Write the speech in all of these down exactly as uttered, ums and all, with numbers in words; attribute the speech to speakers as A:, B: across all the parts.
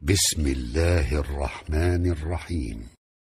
A: بسم الله الرحمن الرحيم.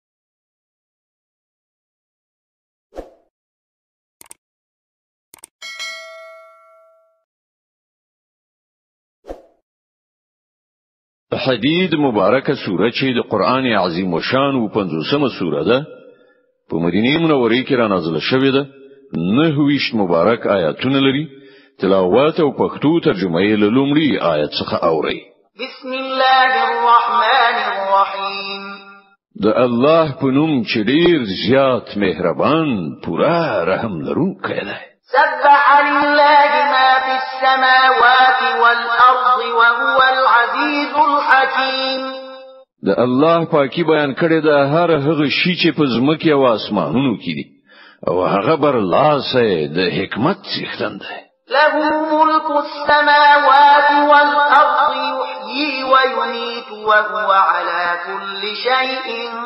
B: حدید مبارکه سوره چې د قران عظیم وشان او پنځوسمه سوره ده په مدینه منوره کې را نازله شوې ده. نه ویشت مبارک آیاتونه لري. تلاوت او پښتو ترجمه یې له لومړي آیت څخه اوري.
C: بسم الله الرحمن الرحیم.
B: د الله په نوم چې ډیر زیات مهربان پورا رحم لرونکی دی.
C: سبح لله ما في السماوات والأرض وهو العزيز الحكيم.
B: د الله پاکي بیان کړي د هر هغه شی چې په ځمکه او اسمانونو کې دي او هغه بر لاسه د حکمت څښتن دی.
C: له ملك السماوات والأرض يحيي ويميت وهو على كل شيء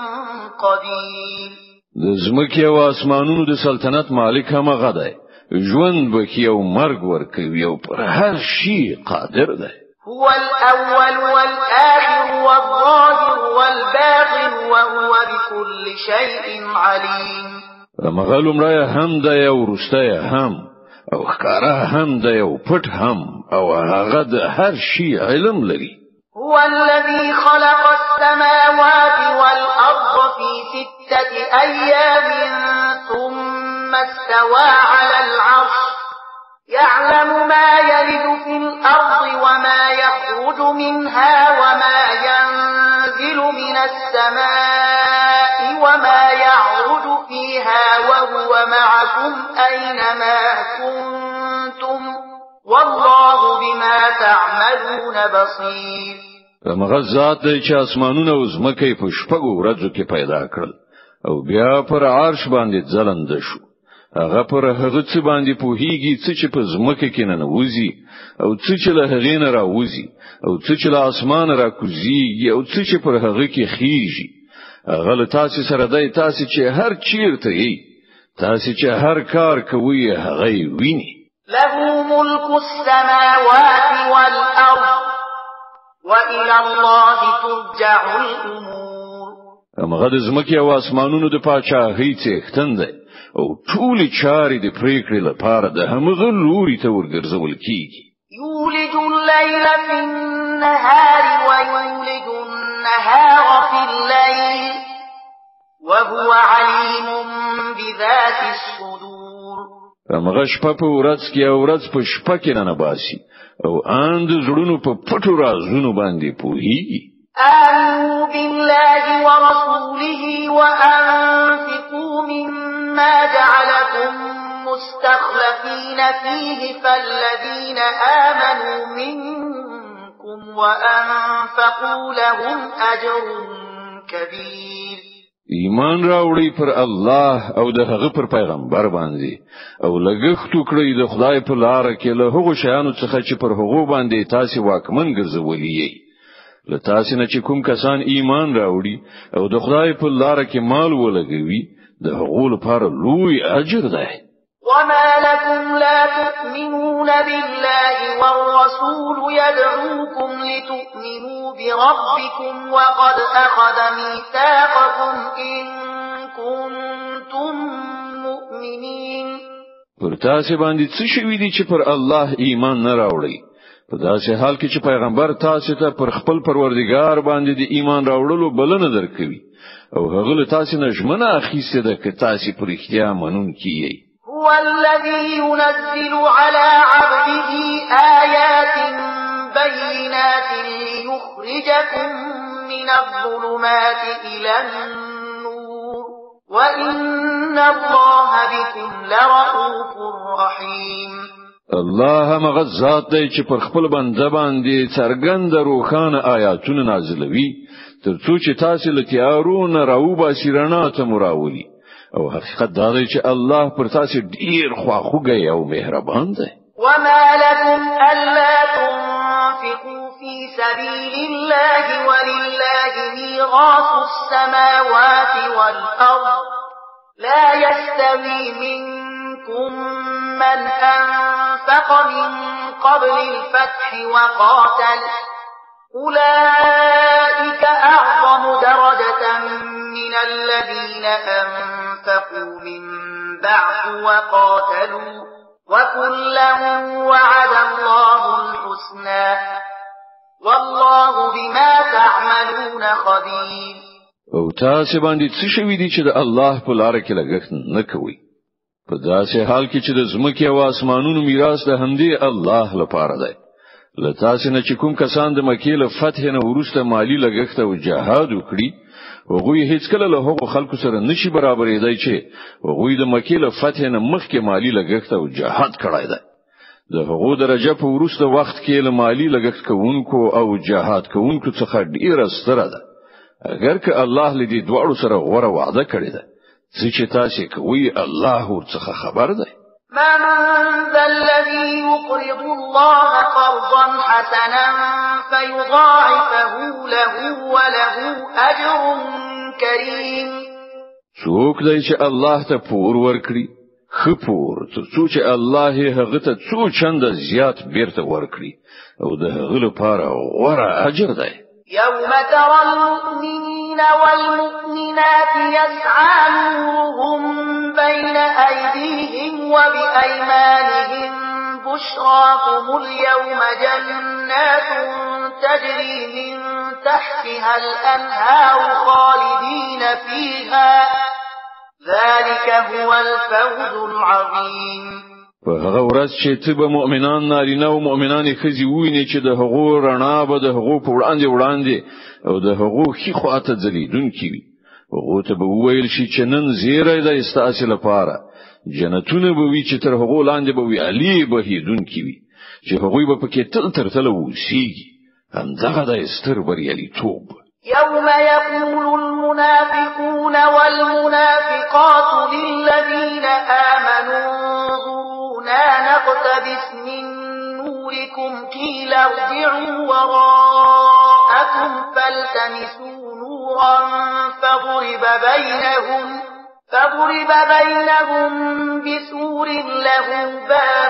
C: قدير.
B: د ځمکه او اسمانونو د سلطنت مالک هم هغه دی. ژوند بکی او مرگ ورکوي او پر هر شي قادر ده.
C: هو الأول والآخر والظاهر والباطن وهو بكل شيء عليم.
B: مغلوم را هم ده او رسته هم او ښکارا هم ده او پټ هم او هغه د هر شي علم لري.
C: هو الذي خلق السماوات والأرض في ستة أيام ثم استوى على العرش يعلم ما يلج في الأرض وما يخرج منها وما ينزل من السماء وما يعرج فيها وهو معكم أينما كنتم والله بما تعملون بصير.
B: مغزات دی چې اسمانونه او ځمکه په شپږو ورځو کې پیدا کړل او بیا پر عرش باندې ځلند شو. هغه پر هغه څه باندې پوهیږي چې په ځمکه کې نه نوځي او چې له هغې نه راوځي او چې له اسمان را کوزي او چې پر هغه کې خيږي. هغه له تاسو سره دی تاسو چې هر چیرته یې تاسو چې هر کار کوي هغه ویني.
C: له ملك السماوات والأرض وإلى الله ترجع الأمور.
B: هغه د ځمکې او اسمانونو د پاچاهۍ څښتن دی او ټول چارې د پریکړې لپاره د همغه لوري ته ورګرځول کیږي.
C: يولج الليل في النهار ويولج النهار في الليل وهو عليم بذات الصدور.
B: هغه شپه په ورځ کې او ورځ په شپه کې نه باسي او اند زړونو په پټو رازونو باندې پوهیږي.
C: آمنوا بالله ورسوله وأنفقوا مما جعلكم مستخلفين فيه فالذين آمنوا منكم وأنفقوا لهم أجر كبير.
B: ایمان راوړی پر الله او د هغه پر پیغمبر باندې او لګښت وکړئ د خدای په لار کې له هغو شیانو څخه چې پر هغو باندې تاسو واکمن ګرځولي یې. له تاسو نه چې کوم کسان ایمان راوړي او د خدای په لار کې مال ولګوي د هغو لپاره لوی اجر ده.
C: وما لكم لا تؤمنون بالله والرسول يدعوكم لتؤمنوا بربكم وقد أخذ ميثاقكم إن كنتم مؤمنين.
B: پر تاسو باندې څه شوي دي چې پر الله ایمان نه راوړي په داسې حال کې چې پیغمبر تاسو ته پر خپل پروردگار باندې د ایمان راوړلو بلنه درکوي او هغه له تاسو نه ژمنه اخیسته ده چې تاسو پر اختیار منونکي یې.
C: هو الذي ينزل على عبده آيات بينات ليخرجكم من الظلمات إلى النور وإن الله بكم لرؤوف رحيم.
B: الله مغزات دی چې پر خپل بنده باندې څرګند روخانه آیاتونه نازلوي ترڅو چې تاسو له تیارونو راوباسي رڼا ته مراولي او حقیقت دا دی چې الله پر تاسو ډیر خواخوږی او مهربان دی.
C: وما لكم ألا تنفقوا في سبيل الله ولله ميراث السماوات والأرض لا يستوي منكم من أنفق من قبل الفتح وقاتل أولئك أنفقوا من بعد وقاتلوا وكلا وعد الله الحسنى والله بما تعملون خبير.
B: او تاسو باندې څه شوی دی چې د الله په لار کې لګښت نه کوي په داسې حال کې چې د زمکه او اسمانونو میراث د همدې الله لپاره دی. لتاسو نه چې کوم کسان د مکې له فتح نه وروسته مالی لګښت او جهاد وکړي هغه هیڅ کله له هغو خلکو سره نشي برابرېدای چې هغه د مکې له فتح نه مخکې مالی لګښت او جهاد کړای دی. د هغو درجه په وروسته وخت کې له مالی لګښت کوونکو او جهاد کوونکو څخه ډیره ستره ده. اگر که الله لدی دواړو سره غوړه وعده کړی ده چې تاسو کوي الله ورڅخه خبر ده.
C: من ذا الذي يقرض الله قرضا حسنا فيضاعفه له وله أجر كريم.
B: څوک دی چې الله ته پور ورکړي خپور څو چې الله هغه ته څو چند زیات بیرته ورکړي او د هغه لپاره غوړه اجر ده.
C: يوم ترى المؤمنين والمؤمنات يسعى نورهم بين أيديهم وبأيمانهم بشراكم اليوم جنات تجري من تحتها الأنهار خالدين فيها ذلك هو الفوز العظيم.
B: په هغه ورځ چې ته به مؤمنان نارینه او مؤمنان ښځې ویني چې د هغو رڼا به د هغو په وړاندې وړاندې او د هغو ښي خواته ځلیدونکي وي. هغو ته به وویل شي چې نن زیری دی ستاسې لپاره جنتونه به وي چې تر هغو لاندې به ویالې بهیدونکي وي چې هغوی به پکې تل تر تله اوسیږي. همدغه د ستر بریالیتوب.
C: يوم يقول المنافقون والمنافقات للذين آمنوا انظرونا نقتبس من نوركم قيل ارجعوا وراءكم فالتمسوا نورا فضرب بينهم فضرب بينهم بسور له باب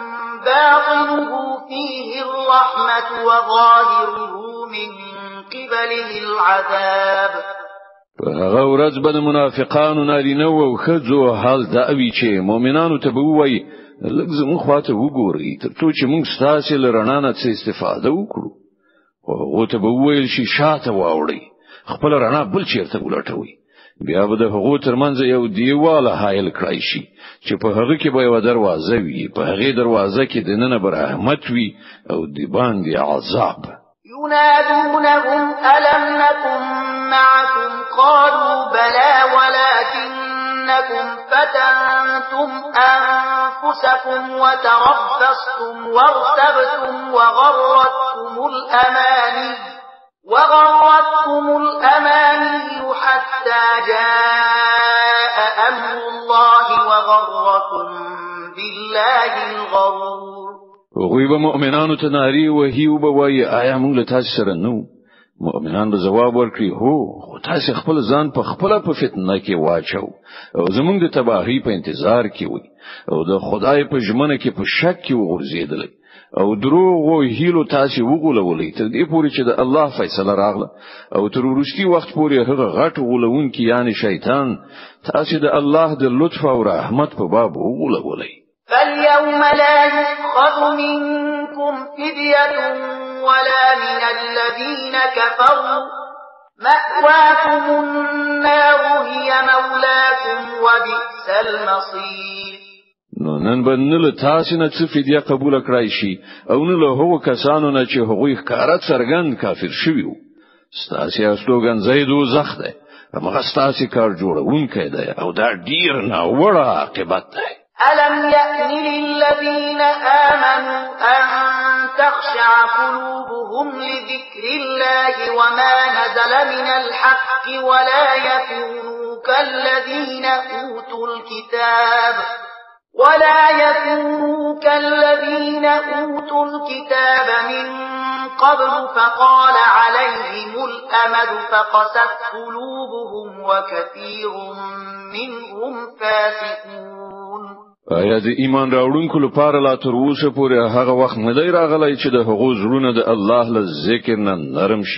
C: باطنه فيه الرحمة وظاهره من قبله العذاب.
B: هغه ورځ به د منافقانو نارینه او ښځو حال دا وی چې مؤمنانو ته به وایي لږ زموږ خواته وګورئ ترڅو چې موږ ستاسو له رڼا نه څه استفاده وکړو. هغه ته به وویل شي شاته واوړئ خپل رڼا بل چیرته ولټوي. بیا به د هغو ترمنځ یو دیواله حایل کړای شي چې په هغه کې به یو دروازه وي. په هغه دروازه کې دننه به رحمت وي او د باندې عذاب.
C: ينادونهم ألم نكن معكم قالوا بلى ولكنكم فتنتم أنفسكم وتربصتم وارتبتم وغرتكم الأماني وغرتكم الأماني حتى جاء أمر الله وغركم بالله الغرور.
B: وغوی به مؤمنانو ته ناری وحی او به وایي آیا موږ له تاسو سره نو؟ مؤمنان به جواب ورکړي هو خو تاسو خپل ځان په خپل په فتنه کې واچو او زمونږ د تباہی په انتظار کې وي او د خدای په ژمنه کې په شک کې وغورځېدل او دروغ او هیلو تاسو وګولولې تر دې پورې چې د الله فیصله راغله او تر وروستي وخت پورې هغه غټ غولون کې یعنی شیطان تاسو د الله د لطف او رحمت په باب وګولولې.
C: فاليوم لا يؤخذ منكم فدية ولا من الذين كفروا مأواكم النار هي مولاكم وبئس المصير.
B: نو نن به نه له تاسو نه څه فدیه قبول کړای شي او نه له هغو کسانو نه چې هغوی ښکارا څرګند کافر شوي وو. ستاسو استوګن زیدو زخ ده هغه ستاسو کار جوړونکی دی او دا ډیر نه وړه عاقبت ده.
C: ألم يأن للذين آمنوا أن تخشع قلوبهم لذكر الله وما نزل من الحق ولا يكونوا كالذين أوتوا الكتاب ولا يكونوا كالذين أوتوا الكتاب من قبل فقال عليهم الأمد فقست قلوبهم وكثير منهم فاسقون.
B: آیا د ایمان راوړونکو لپاره لا تر اوسه پورې هغه وخت نه دی راغلی چې د هغو زړونه د الله له ذکر نه نرم شي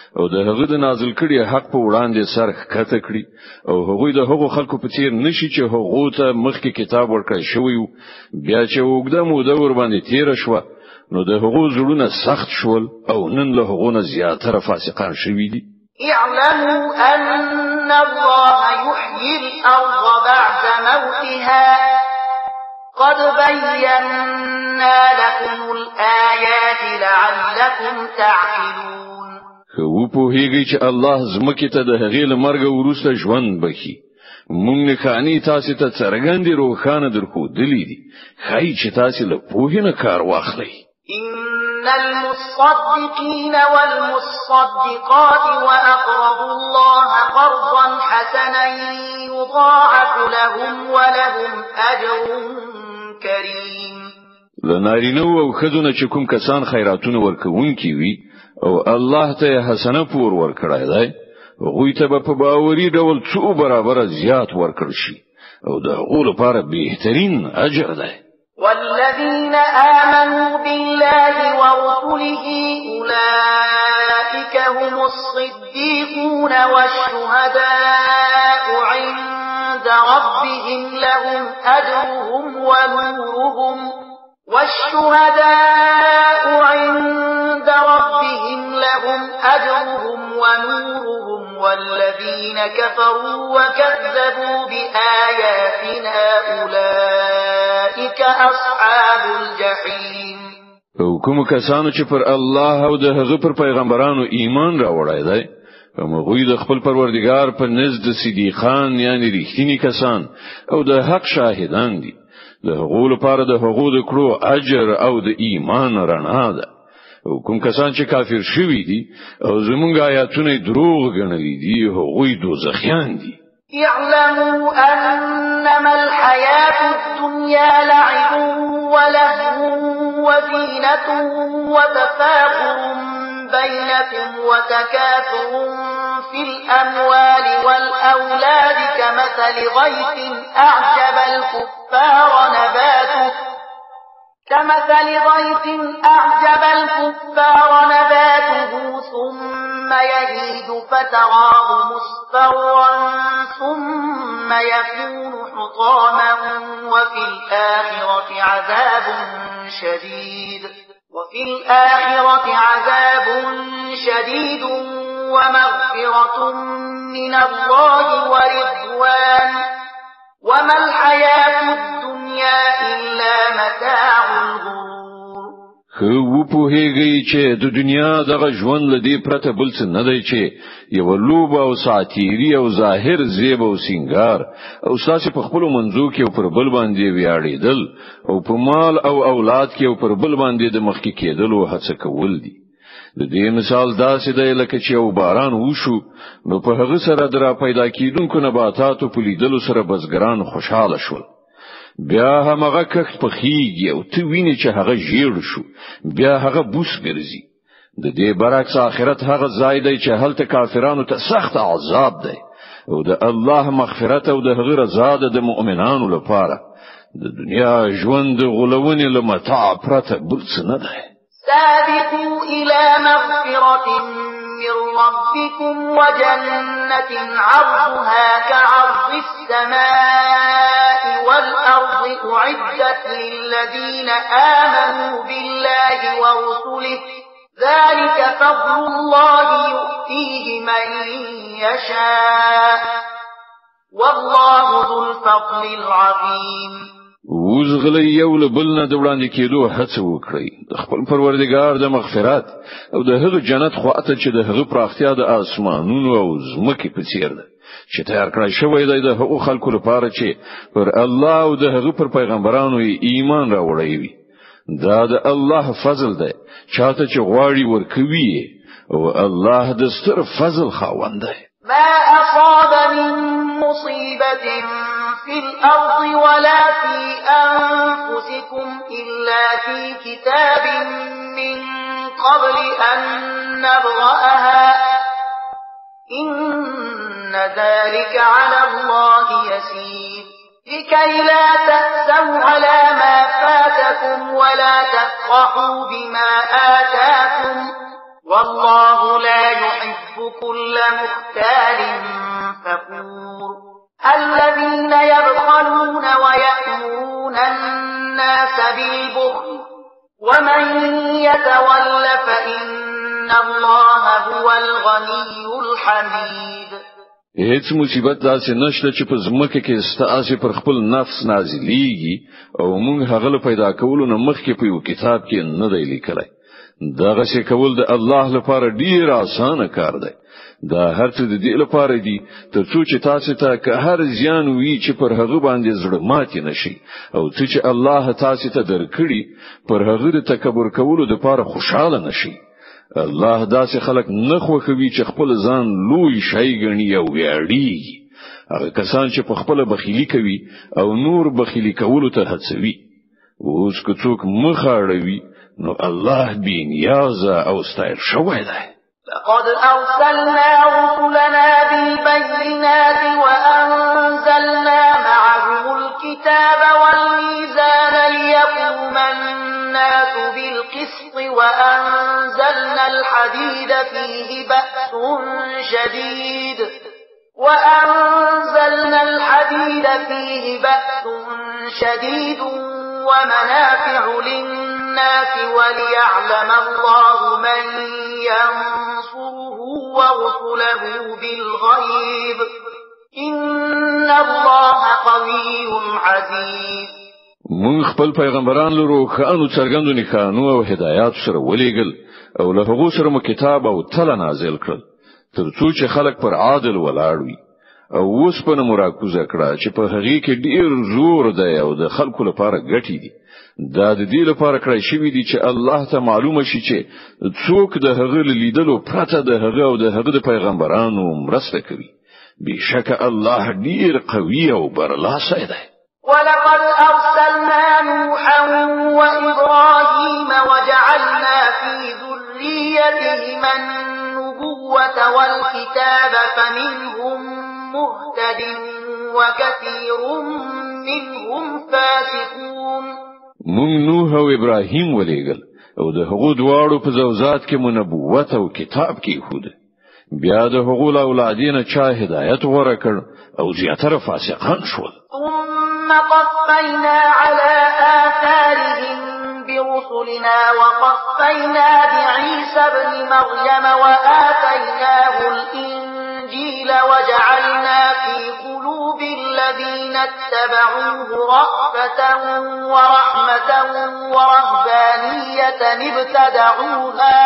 B: او د هغه د نازل کړي حق په وړاندې سر ښکته کړي او هغه د هغو خلکو په څیر نشي چې هغه ته مخکې کتاب ورکړی شوی بیا چې وګړه مو د ور باندې تیر شو نو د هغو زړونه سخت شول او نن له هغو نه زیاتره فاسقان شوي دي.
C: اعلموا ان الله يحيي الارض بعد موتها قد بينا لكم الآيات لعلكم تعقلون.
B: خو په هیږي چې الله زمکه ته د هغې لمرګ وروسته ژوند بخي مونږ نه خاني تاسو ته څرګندې روخانه درکو دلی دي خای چې تاسو له پوهینه کار واخلئ.
C: إن المصدقين والمصدقات وأقرضوا الله قرضا حسنا يضاعف لهم ولهم أجر كريم.
B: لنارینو او خدونه چې کوم کسان خیراتونه ورکوونکي وي او الله ته حسنه پور ورکړای دی غوی ته په باوري ډول څو برابر زیات ورکړ شي او دا غول لپاره بهترین اجر دی.
C: والذين آمنوا بالله ورسله أولئك هم الصديقون والشهداء عند ربهم لهم أجرهم ونورهم والشهداء عند ربهم لهم أجرهم ونورهم والذين كفروا وكذبوا بآياتنا أولئك أصحاب الجحيم.
B: او کوم کسانو چې پر الله او د هغه پر پیغمبرانو ایمان راوړی دی هغوی د خپل پروردگار په نزد صدیقان یعنی ریښتینی کسان او د حق شاهدان دي. د هغو لپاره د هغو د کړو اجر او د ایمان رڼا ده. او کوم کسان چې کافر شوي دي او زمونږ آیاتونه دروغ ګڼلي دي هغوی دوزخیان دي.
C: اعلموا انما الحياة الدنيا لعب ولهو وزينة وتفاخر بينكم وتكاثر في الأموال والأولاد كمثل غيث أعجب الكفار نباته كمثل غيث أعجب الكفار نباته ثم يهيج فتراه مصفرا ثم يكون حطاما وفي الآخرة عذاب شديد وفي الآخرة عذاب شديد ومغفرة من الله ورضوان وما الحياة الدنيا إلا متاع الغرور.
B: خو په هیږي چې د دنیا دغه ژوند لدی پرته بل څه نه دی چې یو لوب او ساتيري او ظاهر زیب او سنگار او ساسي په خپل منځو کې او پر بل باندې ویاړېدل او په مال او اولاد کې او پر بل باندې د مخکې کېدل او هڅه کول دي. د دې مثال داسې دی لکه چې یو باران وشو نو په هغه سره درا پیدا کیدونکو نباتاتو په لیدلو سره بزګران خوشاله شول. بیا هغه کښت په خيږي او ته ویني چې هغه ژیړ شو بیا هغه بوس ګرځي. د دې برعکس آخرت هغه ځای دی چې هلته کافرانو ته سخت عذاب دی او د الله مغفرت او د هغه رضا د مؤمنانو لپاره د دنیا ژوند غلوونی لمتاع پرته بل څه نه دی.
C: سابقوا إلى مغفرة من ربكم وجنة عرضها كعرض السماء والأرض أعدت للذين آمنوا بالله ورسله ذلك فضل الله يؤتيه من يشاء والله ذو الفضل العظيم.
B: وزغلی یو له بل نه د وړاندې کېدو هڅه وکړي د خپل پروردګار د مغفرت او د هغه جنت خواته چې د هغه پراختیا د اسمانونو او زمکې په څیر ده چې تیار کړی شوی دی د هغو خلکو لپاره چې پر الله او د هغه پر پیغمبرانو ایمان راوړی وي. دا د الله فضل دی چاته چې غواړي ورکوي او الله د ستر فضل خاوند دی.
C: ما أصاب من مصيبة في الأرض ولا في أنفسكم إلا في كتاب من قبل أن نبرأها إن ذلك على الله يسير لكي لا تأسوا على ما فاتكم ولا تفرحوا بما آتاكم والله لا يحب كل مختال فخور الذين يبخلون ويأمرون الناس بالبخل ومن يتول فإن الله هو الغني الحميد.
B: هیڅ مصیبت داسې نشته چې په ځمکه کې ستاسو پر خپل نفس نازلېږي او موږ هغه پیدا کولو نه مخکې په یو کتاب کې نه دی لیکلی. دغه څه کول د الله لپاره ډیر آسان کار دی. دا هر څه د دې لپاره دی ترڅو چې تاسو ته که هر زیان وي چې پر هغه باندې زړه ماتي نشي او چې الله تاسو ته درکړي پر هغه د تکبر کولو لپاره خوشاله نشي. الله داسې خلک نه خوښوي چې خپل ځان لوی شي ګڼي او ویاړي. هغه کسان چې په خپل بخیلی کوي او نور بخیلی کولو ته هڅوي. اوس که څوک مخ اړوي نو الله بې نیازه او ستایل شوی دی.
C: لقد أرسلنا رسلنا بالبينات وأنزلنا معهم الكتاب والميزان ليقوم الناس بالقسط وأنزلنا الحديد فيه بأس شديد وأنزلنا الحديد فيه بأس شديد ومنافع للناس وليعلم الله من ينصره ورسله بالغيب إن الله قوي عزيز.
B: مون خپل پیغمبران لرو خانو څرګندو نښانو او هدایات سره ولېګل او له هغه سره مو کتاب او تل نازل کړل ترڅو چې خلک پر عادل ولاړ وي او اوس په مراکوزه کړه چې په هغه کې ډیر زور دی او د خلکو لپاره ګټي دي. دا د دې لپاره کړی شوی دی چې الله ته معلومه شي چې څوک د هغه لیدلو پرته د هغه او د هغه د پیغمبرانو مرسته کوي. بشک الله ډیر قوي او برلاسی دی.
C: ولقد أرسلنا نوحا وإبراهيم وجعلنا في ذريتهما النبوة والكتاب فمنهم مهتد وكثير منهم فاسقون.
B: مونږ نوح او ابراهيم ولېګل او د هغو دواړو په زوجات کې نبوت او کتاب کې خود بیا د هغو اولادینه چا هدایت ورکړ او زیاتره فاسقان شول.
C: ثم قفينا على آثارهم برسلنا وقفينا بعيسى ابن مريم وآتيناه الإنجيل وجعلنا في قلوب الذين اتبعوه رأفة ورحمة ورهبانية ابتدعوها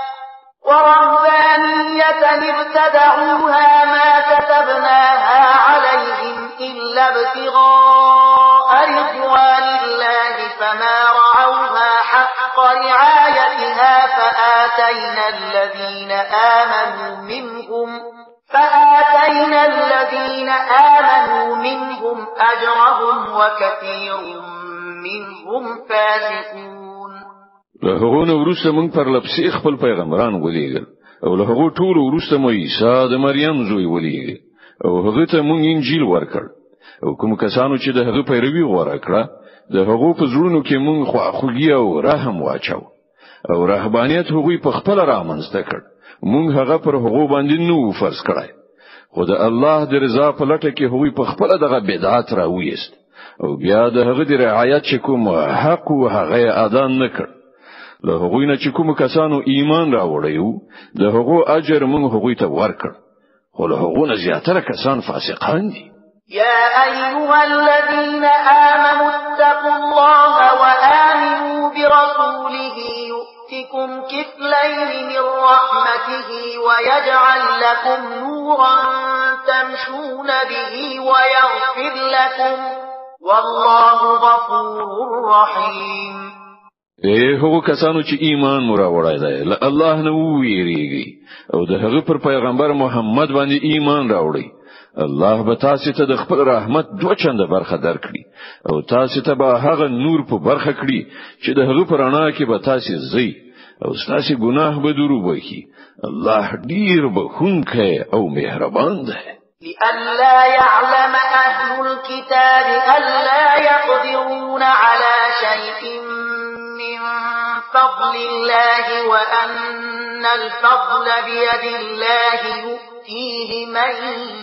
C: ورهبانية ابتدعوها ما كتبناها عليهم إلا ابتغاء رضوان الله فما رعوها حق رعايتها فآتينا الذين آمنوا منهم فآتينا الذين آمنوا منهم أجرهم وكثير منهم فاسقون.
B: له هغه نو ورسته مونږ پر لپسې خپل پیغمبران ولېګل او له هغه ټول ورسته مو عیسی د مریم زوی ولېګل او هغه ته مونږ انجیل ورکړ او کوم کسانو چې د هغه پیروي غوړه کړه د هغه په زړونو کې مونږ خواخوږي او رحم واچو او رهبانيت هغه په خپل رامنځته کړ. مونږ هغه پر هغه باندې نو فرض کړای خو د الله د رضا په لټه کې هغه په خپل دغه بدعت راوېست او بیا د هغه د رعایت چې کوم حق او هغه ادا نه کړ. له هغه نه چې کوم کسانو ایمان راوړیو د هغه اجر مونږ هغه ته ورکړ خو له هغه نه زیاتره کسان فاسقان دي.
C: يا أيها الذين آمنوا اتقوا الله وآمنوا برسوله يؤتكم كفلين من رحمته ويجعل لكم نورا تمشون به ويغفر لكم والله غفور رحيم.
B: اے هغه کسانو چې ایمان مو راوړای دی له الله نه ویریږي او د هغه پر پیغمبر محمد باندې ایمان راوړي. الله به تاسو ته د خپل رحمت دوه چنده برخه درکړي او تاسو ته به هغه نور په برخه کړي چې د هغه پرانا کې به تاسو زی او تاسو ګناه به درو وکړي. الله ډیر بخښونکی او مهربان دی.
C: لئلا يعلم أهل الكتاب ألا يقدرون على شيء من فضل الله وأن الفضل بيد الله يؤتيه من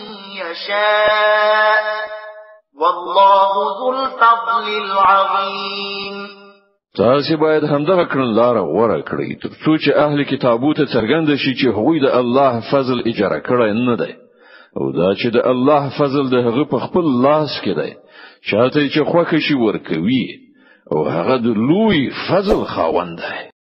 C: يشاء والله ذو الفضل العظيم.
B: تاسو باید همدغه کړنلار غوړه کړئ تر څو چې اهل کتابو ته څرګند شي چې هغوی د الله فضل اجاره کړی نه دی او دا چې د الله فضل د هغه په خپل لاس کې دی چاته چې خوښ شي ورکوي او هغه د لوی فضل خاوند دی.